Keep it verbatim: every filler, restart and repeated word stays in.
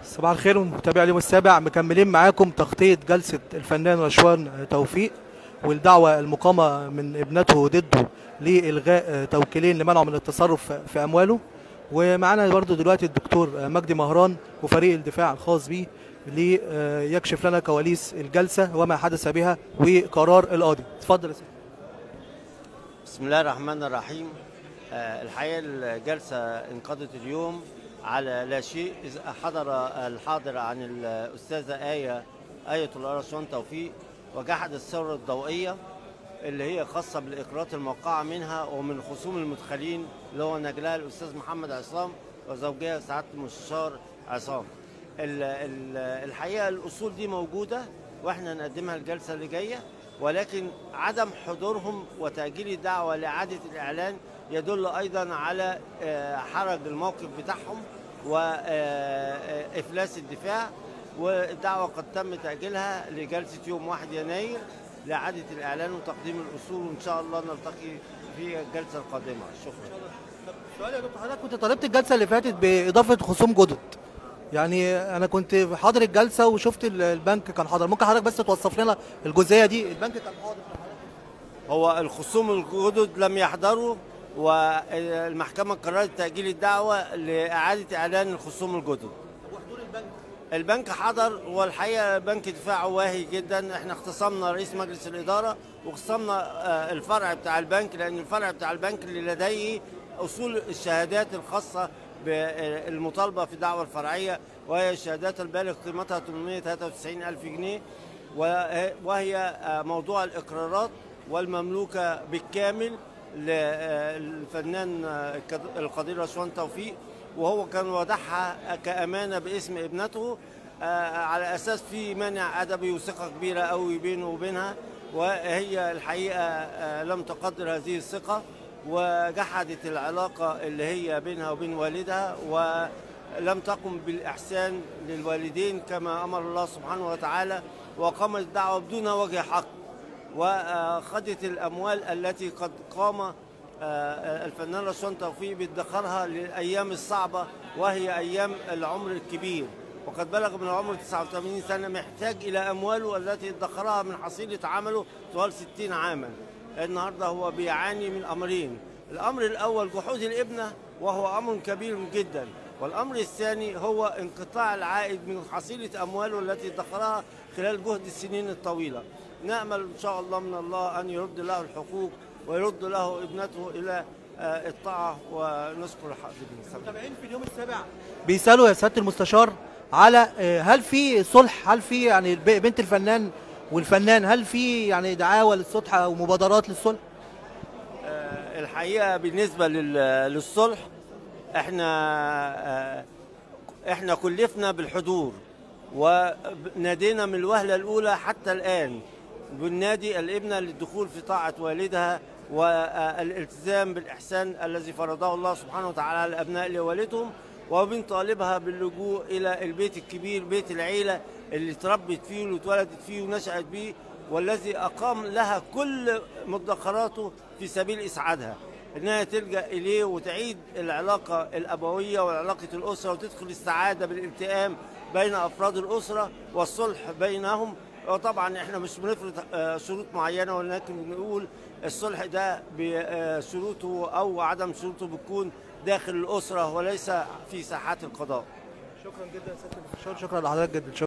صباح الخير ومتابعي اليوم السابع، مكملين معاكم تغطية جلسة الفنان رشوان توفيق والدعوة المقامة من ابنته ضده لإلغاء توكيلين لمنعه من التصرف في أمواله. ومعانا برضو دلوقتي الدكتور مجدي مهران وفريق الدفاع الخاص به ليكشف لنا كواليس الجلسة وما حدث بها وقرار القاضي. اتفضل يا سيدي. بسم الله الرحمن الرحيم. آه، الحقيقة الجلسة انقضت اليوم على لا شيء، إذ حضر الحاضر عن الأستاذة آية آية الله رشوان توفيق وجحد الثورة الضوئية اللي هي خاصة بالإقرارات الموقعة منها ومن خصوم المدخلين اللي هو نجلها الأستاذ محمد عصام وزوجها سعادة المستشار عصام. الحقيقة الأصول دي موجودة وإحنا نقدمها الجلسة اللي جاية، ولكن عدم حضورهم وتأجيل الدعوة لإعادة الإعلان يدل أيضا على حرج الموقف بتاعهم وإفلاس الدفاع، والدعوة قد تم تأجيلها لجلسة يوم واحد يناير لإعادة الإعلان وتقديم الأصول، وإن شاء الله نلتقي في الجلسة القادمة. شكرا. سؤال يا دكتور، حضرتك كنت طالبت الجلسة اللي فاتت بإضافة خصوم جدد، يعني أنا كنت حاضر الجلسة وشفت البنك كان حاضر، ممكن حضرتك بس توصف لنا الجزئية دي؟ البنك كان حاضر. هو الخصوم الجدد لم يحضروا، والمحكمة قررت تأجيل الدعوة لإعادة إعلان الخصوم الجدد. وحضور البنك؟ البنك حضر، والحقيقة البنك دفاعه واهي جدا. احنا اختصمنا رئيس مجلس الإدارة واختصمنا الفرع بتاع البنك، لأن الفرع بتاع البنك اللي لديه أصول الشهادات الخاصة بالمطالبة في الدعوة الفرعية، وهي الشهادات البالغ قيمتها ثمانمائة وثلاثة وتسعين ألف جنيه، وهي موضوع الإقرارات والمملوكة بالكامل للفنان القدير رشوان توفيق، وهو كان وضعها كأمانة باسم ابنته على أساس في مانع أدبي وثقة كبيرة قوي بينه وبينها، وهي الحقيقة لم تقدر هذه الثقة وجحدت العلاقة اللي هي بينها وبين والدها، ولم تقم بالإحسان للوالدين كما أمر الله سبحانه وتعالى، وقامت الدعوة بدون وجه حق، وخدت الأموال التي قد قام الفنان رشوان توفيق بادخارها للأيام الصعبة، وهي أيام العمر الكبير، وقد بلغ من العمر تسعة وثمانين سنة، محتاج إلى أمواله التي ادخرها من حصيلة عمله طوال ستين عاما. النهاردة هو بيعاني من أمرين: الأمر الأول جحود الابنة وهو أمر كبير جدا، والأمر الثاني هو انقطاع العائد من حصيلة أمواله التي ادخرها خلال جهد السنين الطويلة. نأمل إن شاء الله من الله أن يرد له الحقوق ويرد له ابنته إلى الطاعة، ونشكر الحاضرين. متابعين في اليوم السابع بيسألوا يا سيادة المستشار على هل في صلح، هل في يعني بنت الفنان والفنان، هل في يعني دعاوى للصلح أو مبادرات للصلح؟ الحقيقة بالنسبة للصلح احنا احنا كلفنا بالحضور ونادينا من الوهلة الأولى حتى الآن بالنادي الابنة للدخول في طاعة والدها والالتزام بالإحسان الذي فرضه الله سبحانه وتعالى على الأبناء لوالدهم، وبنطالبها باللجوء إلى البيت الكبير، بيت العيلة اللي اتربت فيه واتولدت فيه ونشأت به، والذي أقام لها كل مدخراته في سبيل إسعادها، إنها تلجأ إليه وتعيد العلاقة الأبوية وعلاقة الأسرة وتدخل السعادة بالالتئام بين أفراد الأسرة والصلح بينهم. وطبعا احنا مش بنفرض شروط معينة، ولكن بنقول الصلح ده بشروطه أو عدم شروطه بتكون داخل الأسرة وليس في ساحات القضاء. شكرا جدا يا سيادة المستشار، شكرا لحضرتك جدا.